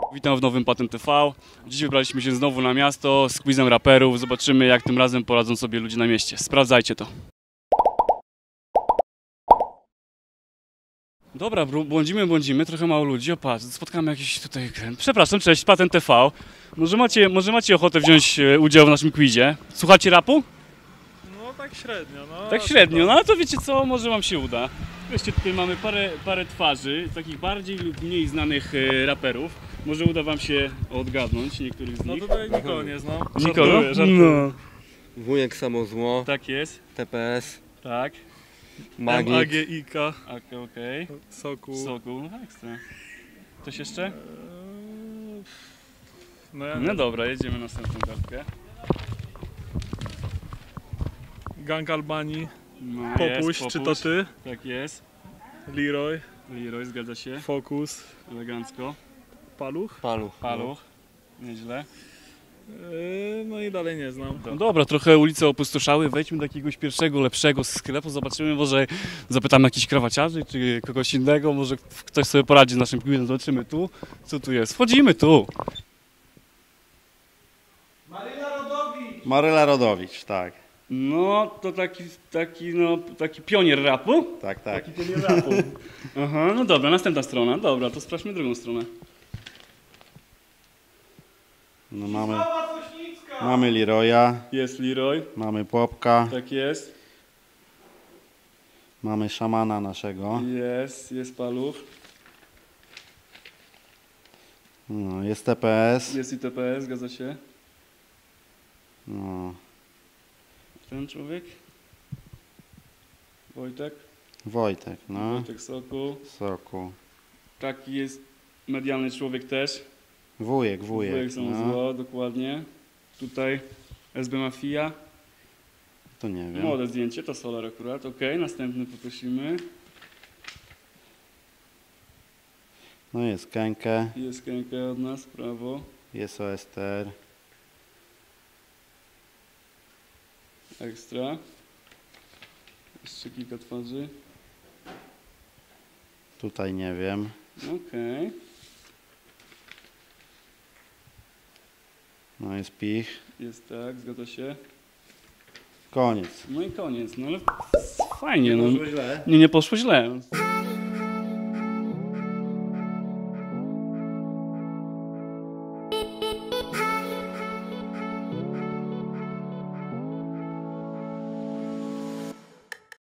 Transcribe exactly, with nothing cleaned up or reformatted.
Witam w nowym Patent T V. Dziś wybraliśmy się znowu na miasto z quizem raperów. Zobaczymy, jak tym razem poradzą sobie ludzie na mieście. Sprawdzajcie to. Dobra, błądzimy, błądzimy, trochę mało ludzi. O, patrz, spotkamy jakiś tutaj... Przepraszam, cześć, Patent T V. Może macie, może macie ochotę wziąć udział w naszym quizie? Słuchacie rapu? No tak średnio, no. Tak średnio, no ale to wiecie co, może wam się uda. Weźcie, tutaj mamy parę, parę twarzy, takich bardziej lub mniej znanych e, raperów. Może uda wam się odgadnąć niektórych z nich. No tutaj nikogo nie znam. Nikogo? Żartuję, żartuję. No. Wujek Samozło, Tak jest, T P S, tak. M A Magik, G I K, Okej, okej. Soku. Soku, no ekstra. Coś jeszcze? Eee, No ja No dobra, jedziemy na następną kartkę. Gang Albanii, No, Popuść, jest, czy to ty? Tak jest. Leroy, Leroy, zgadza się. Focus, Elegancko. Paluch. Paluch. Paluch. Nieźle. Eee, No i dalej nie znam. No dobra, trochę ulice opustoszały, wejdźmy do jakiegoś pierwszego, lepszego sklepu, zobaczymy, może zapytamy jakichś krawaciarzy, czy kogoś innego, może ktoś sobie poradzi z naszym quizem, zobaczymy tu, co tu jest. Wchodzimy tu. Maryla Rodowicz, tak. No, to taki, taki, no, taki pionier rapu. Tak, tak. Taki pionier rapu. Aha, no dobra, następna strona, dobra, to sprawdźmy drugą stronę. No mamy, mamy Leroya, Jest Leroy, mamy Popka, tak jest, mamy szamana naszego, jest, jest Paluch, no, jest T P S, jest I T P S, zgadza się. no, Ten człowiek? Wojtek? Wojtek, no, Wojtek Soku. Soku, Taki jest medialny człowiek też. wujek, wujek, Wujek są no, zło, dokładnie. Tutaj S B Mafia. to nie wiem, Młode zdjęcie, to Solar akurat. Ok, następny poprosimy. no jest Kenke, Jest Kenke od nas, prawo. jest O S T R, Ekstra. Jeszcze kilka twarzy. tutaj nie wiem, Okej. no jest Pich, Jest tak, zgadza się. koniec. No i koniec, no ale fajnie, no. źle. Nie, nie poszło źle.